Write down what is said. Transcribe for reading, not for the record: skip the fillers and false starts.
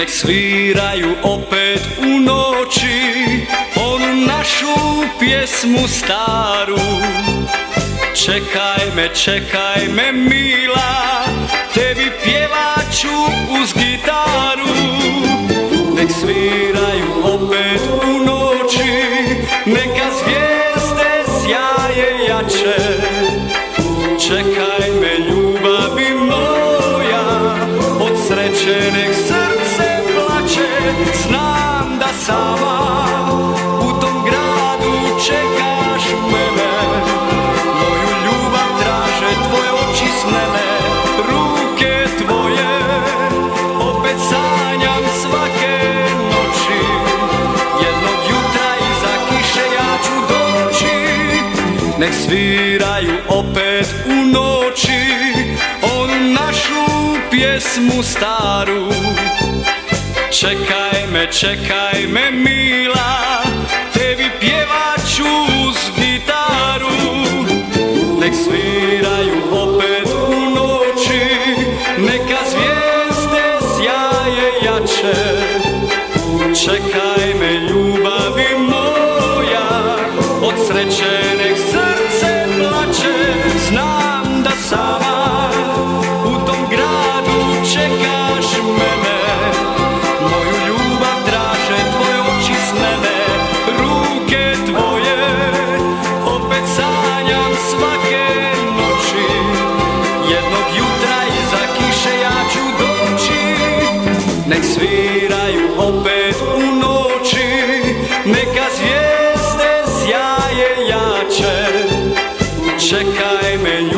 Nek sviraju opet u noći onu našu pjesmu staru. Čekaj me mila, tebi pjevat ću uz gitaru. Nek sviraju opet u noći, neka zvijezde sjaje jače. Čekaj me ljubavi moja, od sreće nek srce plače. Znam da sama u tom gradu čekaš mene, moju ljubav traže tvoje oči snene. Ruke tvoje opet sanjam svake noći, jednog jutra iza kiše ja ću doći. Nek sviraju opet u noći onu našu pjesmu staru. Čekaj me mila, tebi pjevat ću uz gitaru. Nek sviraju opet u noći, neka zvijezde sjaje jače. Čekaj me ljubavi moja, od sreće nek srce plače. Znam da sama u tom gradu čekaš mene, moju ljubav traže tvoje oči snene. Ruke tvoje opet sanjam svake noći, jednog jutra iza kiše ja ću doći. Nek sviraju opet u noći, neka zvijezde sjaje jače. Čekaj me